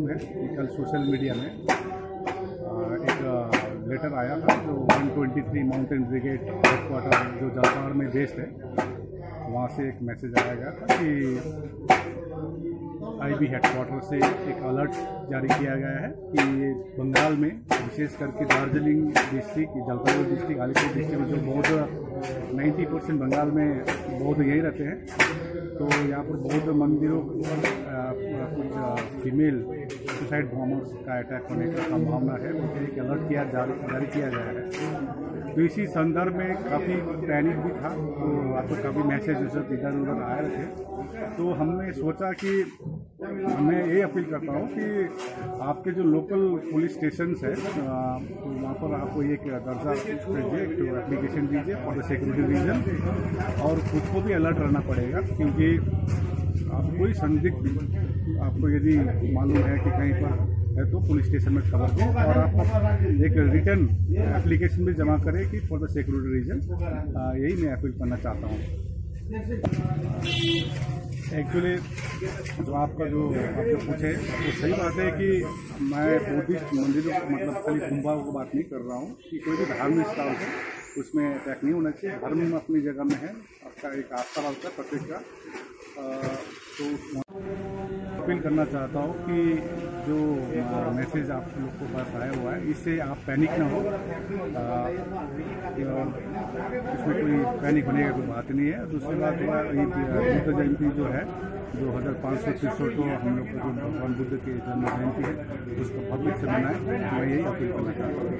है कि कल सोशल मीडिया में एक लेटर आया था जो 123 माउंटेन ब्रिगेड हेडक्वार्टर जो जलपाहाड़ में बेस्ड है, वहाँ से एक मैसेज आया गया था कि आईबी हेडक्वार्टर से एक अलर्ट जारी किया गया है कि बंगाल में विशेष करके Darjeeling district, Jalpaiguri district, Alipur district में जो बौद्ध 90% बंगाल में बौद्ध यहीं रहते हैं, तो यहाँ पर बौद्ध मंदिरों कुछ फीमेल सुसाइड बॉम्बर्स का अटैक होने का संभावना है, मुझे एक अलर्ट जारी किया गया है। तो इसी संदर्भ में काफ़ी पैनिक भी था, तो आपको काफ़ी मैसेज इधर उधर आए थे, तो हमने सोचा कि मैं ये अपील करता हूँ कि आपके जो लोकल पुलिस स्टेशन है तो वहाँ पर आपको एक दर्जा दीजिए, एक एप्लीकेशन दीजिए फॉर द सिक्योरिटी रीजन, और खुद को भी अलर्ट रहना पड़ेगा, क्योंकि आप कोई संदिग्ध आपको यदि मालूम है कि कहीं पर है तो पुलिस स्टेशन में खबर दें, और आप एक रिटर्न एप्लीकेशन भी जमा करें कि फॉर द सिक्योरिटी रीजन। यही मैं अपील करना चाहता हूँ। एक्चुअली जो आपका जो पूछे तो सही बात है कि मैं बुद्धिस्ट मंदिरों मतलब खाली कुंभाओं की बात नहीं कर रहा हूँ कि कोई भी धार्मिक स्थल है उसमें अटैक नहीं होना चाहिए। धर्म अपनी जगह में है, आपका एक आस्था वाला प्रत्येक का, तो अपील करना चाहता हूँ कि जो मैसेज आप लोग को पास आया हुआ है इससे आप पैनिक ना हो, इसमें कोई पैनिक होने का कोई बात नहीं है। दूसरी बात बुद्ध जयंती जो है 2563 को हम लोग जो भगवान बुद्ध की जन्म जयंती है उसको भव्य से मनाएं, मैं यही अपील करना चाहता हूँ।